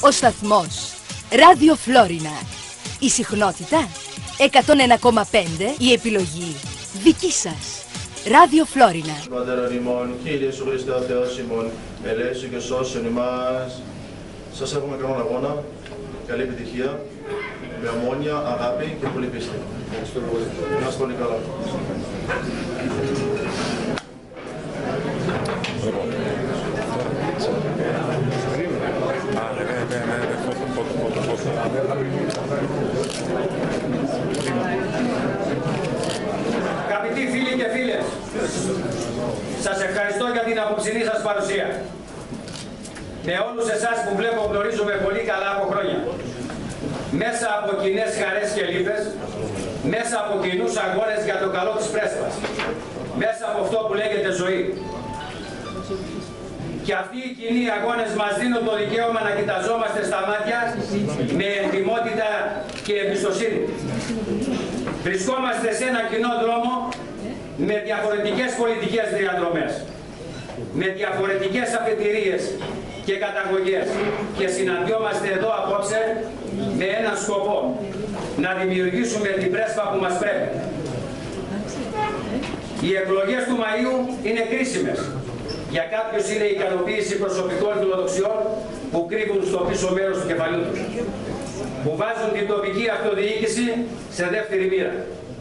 Ο σταθμός Ράδιο Φλόρινα. Η συχνότητα 101,5. Η επιλογή δική σας. Ράδιο Φλόρινα. Πατέρων ημών, Κύριε Ιησού Χριστέ ο Θεός ημών, ελέησον και σώσον ημάς. Σας εύχομαι καλό αγώνα, καλή επιτυχία, με ομόνοια, αγάπη και πολύ πίστη. Να είστε πολύ καλά. Αγαπητοί φίλοι και φίλες, σας ευχαριστώ για την απόψινή σας παρουσία. Με όλους εσάς που βλέπω γνωρίζουμε πολύ καλά από χρόνια. Μέσα από κοινές χαρές και λύπες, μέσα από κοινούς αγώνες για το καλό της Πρέσπας, μέσα από αυτό που λέγεται ζωή. Και αυτοί οι κοινοί αγώνες μας δίνουν το δικαίωμα να κοιταζόμαστε στα μάτια με εντιμότητα και εμπιστοσύνη. Βρισκόμαστε σε ένα κοινό δρόμο με διαφορετικές πολιτικές διαδρομές, με διαφορετικές αφετηρίες και καταγωγές και συναντιόμαστε εδώ απόψε με έναν σκοπό, να δημιουργήσουμε την Πρέσπα που μας πρέπει. Οι εκλογές του Μαΐου είναι κρίσιμες. Για κάποιους είναι η ικανοποίηση προσωπικών φιλοδοξιών που κρύβουν στο πίσω μέρος του κεφαλιού τους, που βάζουν την τοπική αυτοδιοίκηση σε δεύτερη μοίρα.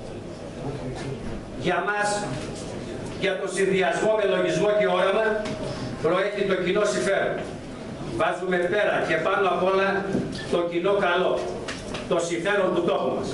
Για μας, για τον συνδυασμό με λογισμό και όραμα, προέχει το κοινό συμφέρον. Βάζουμε πέρα και πάνω απ' όλα το κοινό καλό, το συμφέρον του τόπου μας.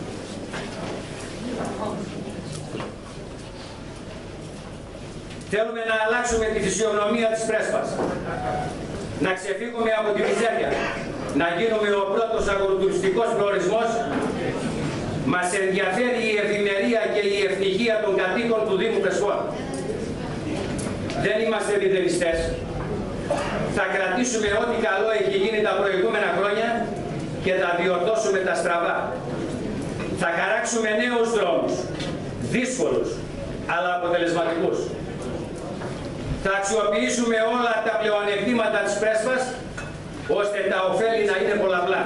Θέλουμε να αλλάξουμε τη φυσιογνωμία της Πρέσπας, να ξεφύγουμε από τη μιζέρια, να γίνουμε ο πρώτος αγροτουριστικός προορισμός. Μας ενδιαφέρει η ευημερία και η ευτυχία των κατοίκων του Δήμου Πρεσπών. Δεν είμαστε μηδενιστές. Θα κρατήσουμε ό,τι καλό έχει γίνει τα προηγούμενα χρόνια και θα διορθώσουμε τα στραβά. Θα χαράξουμε νέους δρόμους, δύσκολους, αλλά αποτελεσματικούς. Θα αξιοποιήσουμε όλα τα πλεονεκτήματα της Πρέσπας, ώστε τα ωφέλη να είναι πολλαπλά.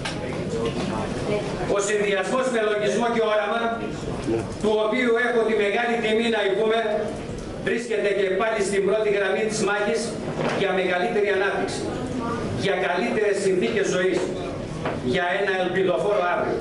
Ο συνδυασμός με λογισμό και όραμα, του οποίου έχω τη μεγάλη τιμή να ηγούμε, βρίσκεται και πάλι στην πρώτη γραμμή της μάχης για μεγαλύτερη ανάπτυξη, για καλύτερες συνθήκες ζωής, για ένα ελπιδοφόρο αύριο.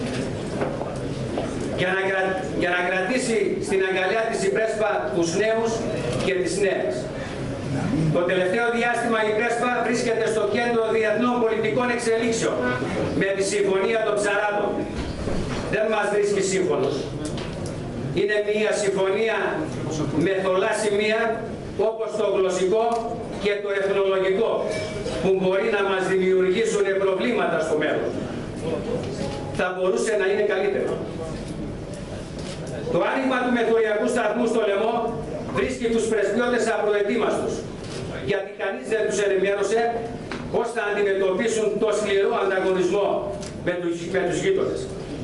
Για να κρατήσει στην αγκαλιά της η Πρέσπα τους νέους και τις νέες. Το τελευταίο διάστημα η Πρέσπα βρίσκεται στο κέντρο διεθνών πολιτικών εξελίξεων με τη Συμφωνία των Ψαράδων. Δεν μας βρίσκει σύμφωνος. Είναι μια συμφωνία με θολά σημεία όπως το γλωσσικό και το εθνολογικό που μπορεί να μας δημιουργήσουν προβλήματα στο μέλλον. Θα μπορούσε να είναι καλύτερο. Το άνοιγμα του μεθοριακού σταθμού στο Λαιμό βρίσκει τους πρεσβειώτες απροετοίμαστους, γιατί κανείς δεν τους ενημέρωσε πώς θα αντιμετωπίσουν το σκληρό ανταγωνισμό με τους γείτονες.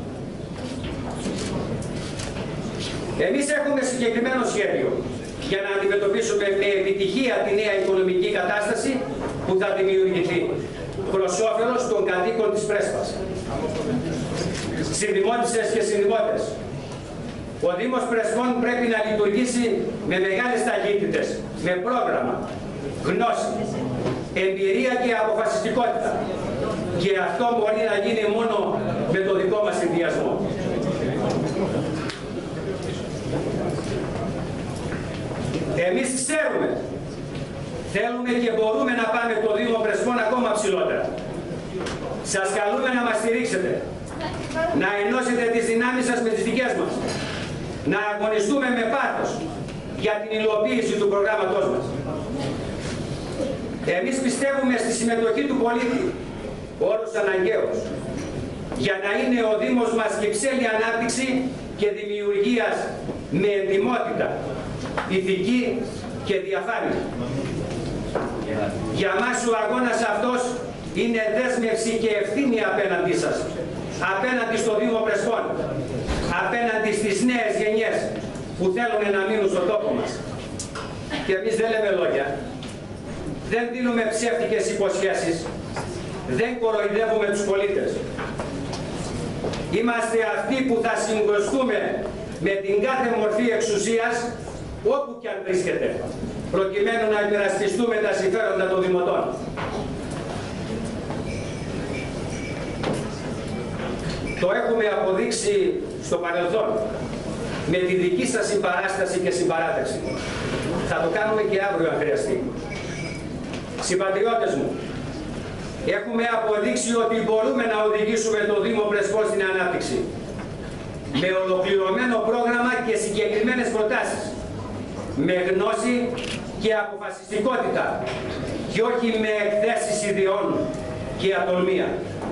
Εμείς έχουμε συγκεκριμένο σχέδιο για να αντιμετωπίσουμε με επιτυχία τη νέα οικονομική κατάσταση που θα δημιουργηθεί προς όφελος των κατοίκων της Πρέσπας. Συνδημότισσες και συνδημότες, ο Δήμος Πρεσπών πρέπει να λειτουργήσει με μεγάλες ταχύτητες, με πρόγραμμα, γνώση, εμπειρία και αποφασιστικότητα. Και αυτό μπορεί να γίνει μόνο με το δικό μας συνδυασμό. Εμείς ξέρουμε, θέλουμε και μπορούμε να πάμε το Δήμο Πρεσπών ακόμα ψηλότερα. Σας καλούμε να μας στηρίξετε, να ενώσετε τις δυνάμεις σας με τις δικές μας, να αγωνιστούμε με πάθος για την υλοποίηση του προγράμματός μας. Εμείς πιστεύουμε στη συμμετοχή του πολίτη, όρος αναγκαίος, για να είναι ο Δήμος μας κυψέλη ανάπτυξη και δημιουργίας με εντιμότητα, ηθική και διαφάνεια. Για μας ο αγώνας αυτός είναι δέσμευση και ευθύνη απέναντί σας, απέναντι στο Δήμο Πρεσπών, απέναντι στις νέες γενιές που θέλουν να μείνουν στον τόπο μας. Και εμείς δεν λέμε λόγια, δεν δίνουμε ψεύτικες υποσχέσεις, Δεν κοροϊδεύουμε τους πολίτες. Είμαστε αυτοί που θα συγκοστούμε με την κάθε μορφή εξουσίας, όπου και αν βρίσκεται, προκειμένου να υπερασπιστούμε τα συμφέροντα των δημοτών. Το έχουμε αποδείξει στο παρελθόν, με τη δική σας συμπαράσταση και συμπαράταξη. Θα το κάνουμε και αύριο αν χρειαστεί. Συμπατριώτες μου, έχουμε αποδείξει ότι μπορούμε να οδηγήσουμε το Δήμο Πρεσπών στην ανάπτυξη. Με ολοκληρωμένο πρόγραμμα και συγκεκριμένες προτάσεις. Με γνώση και αποφασιστικότητα. Και όχι με εκθέσεις ιδεών και ατολμία.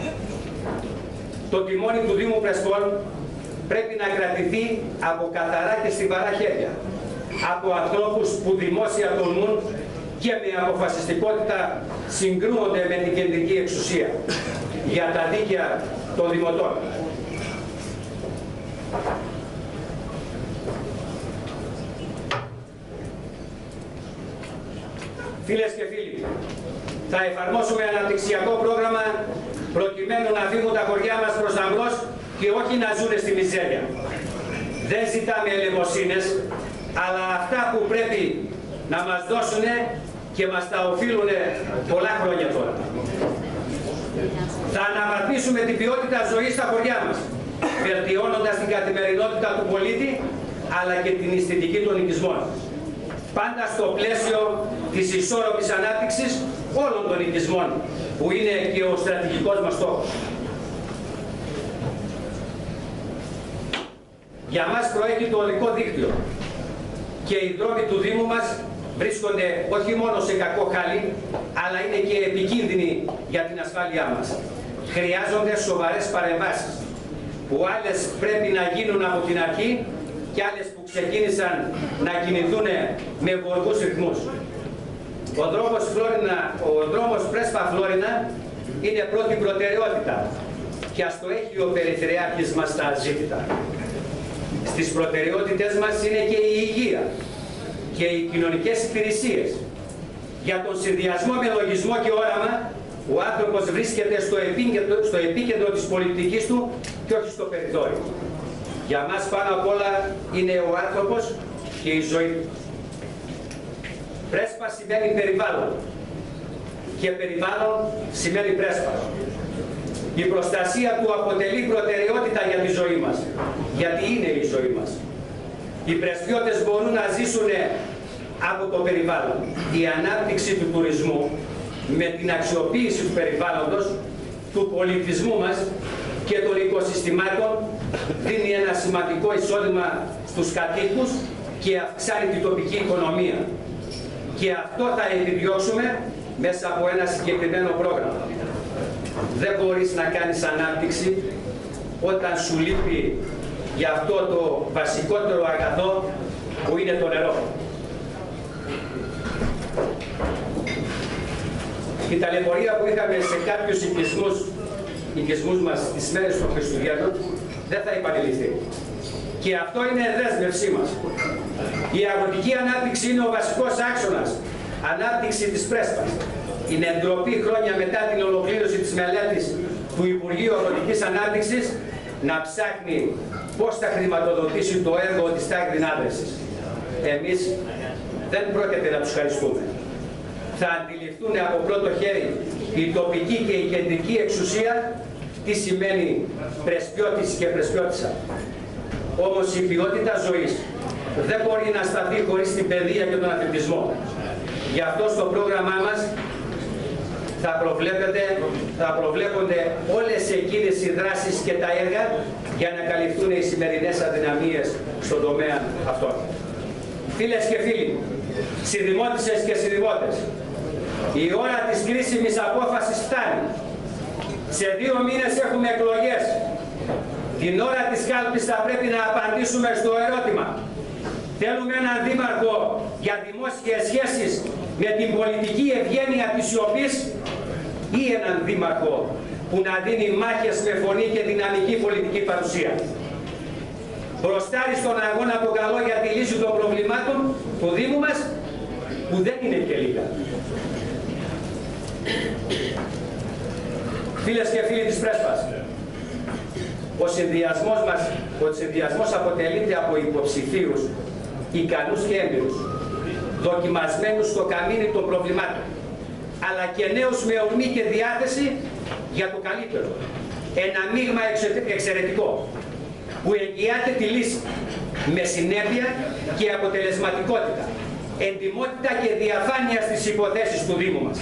Το τιμόνι του Δήμου Πρεσπών πρέπει να κρατηθεί από καθαρά και στιβαρά χέρια. Από ανθρώπους που δημόσια τολμούν και με αποφασιστικότητα συγκρούονται με την κεντρική εξουσία για τα δίκαια των δημοτών. Φίλες και φίλοι, θα εφαρμόσουμε αναπτυξιακό πρόγραμμα προκειμένου να φύγουν τα χωριά μας προς τα μπρος και όχι να ζουν στη μιζέρια. Δεν ζητάμε ελεημοσύνες, αλλά αυτά που πρέπει να μας δώσουν και μας τα οφείλουν πολλά χρόνια τώρα. Θα αναβαθμίσουμε την ποιότητα ζωής στα χωριά μας, βελτιώνοντας την καθημερινότητα του πολίτη, αλλά και την αισθητική των οικισμών. Πάντα στο πλαίσιο της ισόρροπης ανάπτυξης όλων των οικισμών, που είναι και ο στρατηγικός μας στόχος. Για μας προέχει το οδικό δίκτυο και οι δρόμοι του Δήμου μας βρίσκονται όχι μόνο σε κακό χάλι, αλλά είναι και επικίνδυνοι για την ασφάλειά μας. Χρειάζονται σοβαρές παρεμβάσεις, που άλλες πρέπει να γίνουν από την αρχή και άλλες που ξεκίνησαν να κινηθούν με γοργούς ρυθμούς. Ο δρόμος Πρέσπα-Φλόρινα είναι πρώτη προτεραιότητα και ας το έχει ο Περιφερειάρχης μας τα αζήτητα. Στις προτεραιότητες μας είναι και η υγεία και οι κοινωνικές υπηρεσίες. Για τον συνδυασμό με λογισμό και όραμα, ο άνθρωπος βρίσκεται στο επίκεντρο της πολιτικής του και όχι στο περιθώριο. Για μας πάνω απ' όλα είναι ο άνθρωπος και η ζωή του. Πρέσπα σημαίνει περιβάλλον και περιβάλλον σημαίνει πρέσπα. Η προστασία του αποτελεί προτεραιότητα για τη ζωή μας, γιατί είναι η ζωή μας. Οι πρεσπιώτες μπορούν να ζήσουν από το περιβάλλον. Η ανάπτυξη του τουρισμού με την αξιοποίηση του περιβάλλοντος, του πολιτισμού μας και των οικοσυστημάτων δίνει ένα σημαντικό εισόδημα στους κατοίκους και αυξάνει την τοπική οικονομία. Και αυτό θα επιδιώξουμε μέσα από ένα συγκεκριμένο πρόγραμμα. Δεν μπορείς να κάνεις ανάπτυξη όταν σου λείπει για αυτό το βασικότερο αγαθό που είναι το νερό. Η ταλαιπωρία που είχαμε σε κάποιους οικισμούς μας τις μέρες των Χριστουγέννων δεν θα επανεληφθεί. Και αυτό είναι δέσμευσή μας. Η αγροτική ανάπτυξη είναι ο βασικός άξονας. Ανάπτυξη της Πρέσπας. Είναι ντροπή χρόνια μετά την ολοκλήρωση της μελέτης του Υπουργείου Αγροτικής Ανάπτυξης να ψάχνει πώς θα χρηματοδοτήσει το έργο της τάγκριν άδρεσης. Εμείς δεν πρόκειται να τους χαριστούμε. Θα αντιληφθούν από πρώτο χέρι η τοπική και η κεντρική εξουσία τι σημαίνει πρεσπιώτης και πρεσπιώτισσα. Όμως η ποιότητα ζωής δεν μπορεί να σταθεί χωρίς την παιδεία και τον αθλητισμό. Γι' αυτό στο πρόγραμμά μας θα προβλέπονται όλες εκείνες οι δράσεις και τα έργα για να καλυφθούν οι σημερινές αδυναμίες στον τομέα αυτών. Φίλες και φίλοι, συνδημότισσες και συνδημότες, η ώρα της κρίσιμης απόφασης φτάνει. Σε 2 μήνες έχουμε εκλογές. Την ώρα της κάλπης θα πρέπει να απαντήσουμε στο ερώτημα: θέλουμε έναν δήμαρχο για δημόσιες σχέσεις με την πολιτική ευγένεια της σιωπής ή έναν δήμαρχο που να δίνει μάχες με φωνή και δυναμική πολιτική παρουσία? Μπροστάρι στον αγώνα το καλό για τη λύση των προβλημάτων του Δήμου μας, που δεν είναι και λίγα. Φίλες και φίλοι της Πρέσπας, ο συνδυασμός αποτελείται από υποψηφίους, ικανούς και έμπειρους, δοκιμασμένους στο καμίνι των προβλημάτων, αλλά και νέους με ορμή και διάθεση για το καλύτερο. Ένα μείγμα εξαιρετικό που εγγυάται τη λύση με συνέπεια και αποτελεσματικότητα, εντιμότητα και διαφάνεια στις υποθέσεις του Δήμου μας.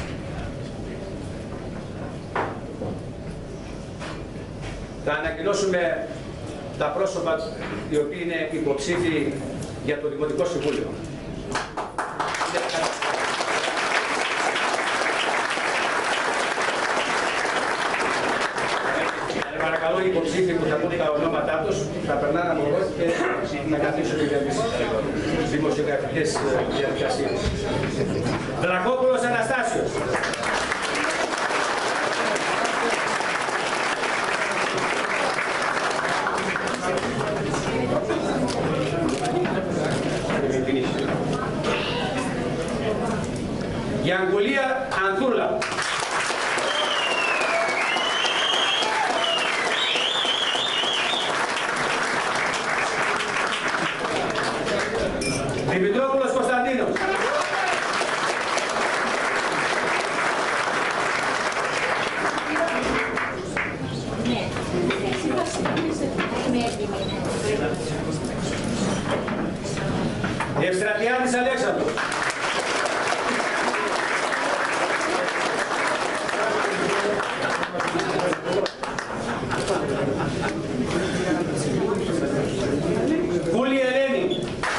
Θα ανακοινώσουμε τα πρόσωπα οι οποίοι είναι υποψήφοι για το Δημοτικό Συμβούλιο. Παρακαλώ οι υποψήφοι που θα πούν τα ονόματά τους θα περνάνε από εδώ και να καθίσουν για τις δημοσιογραφικές διαδικασίες. Δρακόπουλος Αναστάσιος. Γιανγκουλία Ανθούλα. Δημητρόπουλος Κωνσταντίνος. Ευστρατιάδης Αλέξανδρος. Κούλη Ελένη.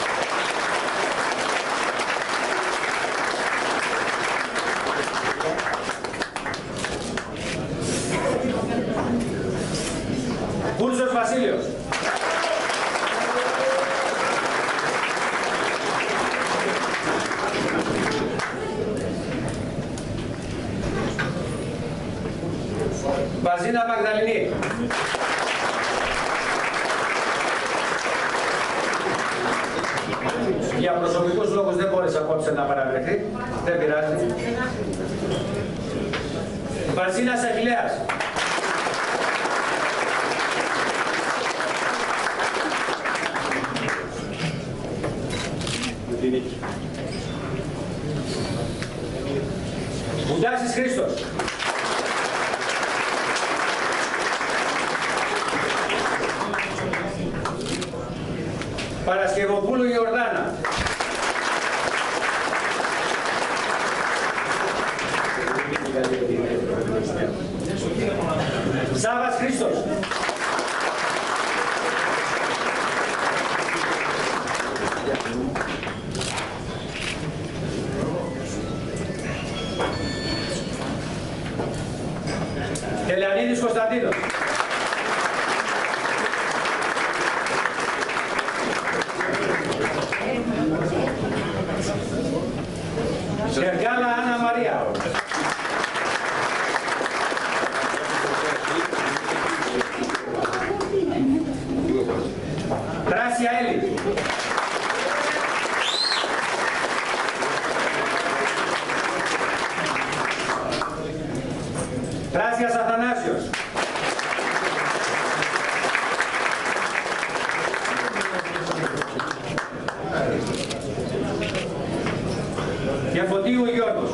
Κούρζος Βασίλειος. Μπαζίνα Μαγδαληνή. Για προσωπικούς λόγους δεν μπόρεσε απόψε να παραβρεθεί. Δεν πειράζει. Μπαζίνας Αχιλλέας. Μπουντάσης Χρήστος. Παρασκευοπούλου Ιορδάνα. Σάβας Χρήστος. Τελεανίδης Κωνσταντίνος. Σεργάλα Άννα Μαρία. Τράσια Έλλη. Τράσιας Αθανάσιος. Διαφωτίου Γιώργος.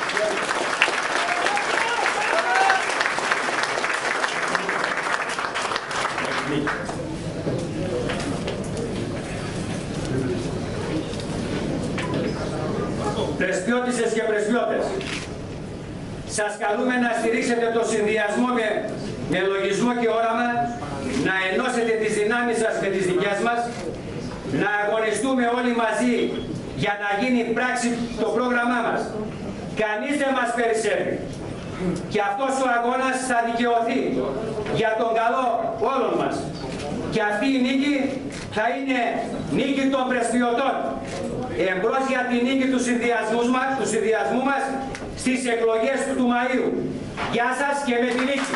Πρεσβιώτισσες και πρεσβιώτες, σας καλούμε να στηρίξετε το συνδυασμό με λογισμό και όραμα, να ενώσετε τις δυνάμεις σας με τις δικές μας, να αγωνιστούμε όλοι μαζί για να γίνει πράξη το πρόγραμμά μας. Κανείς δεν μας περισσεύει. Και αυτός ο αγώνας θα δικαιωθεί για τον καλό όλων μας. Και αυτή η νίκη θα είναι νίκη των πρεσβειωτών. Εμπρός για τη νίκη του συνδυασμού μας στις εκλογές του Μαΐου. Γεια σας και με τη νίκη.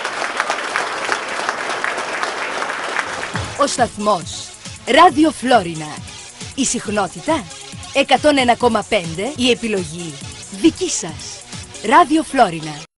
Ο σταθμός Ράδιο Φλόρινα. Η συχνότητα 101,5. Η επιλογή δική σας. Ράδιο Φλόρινα.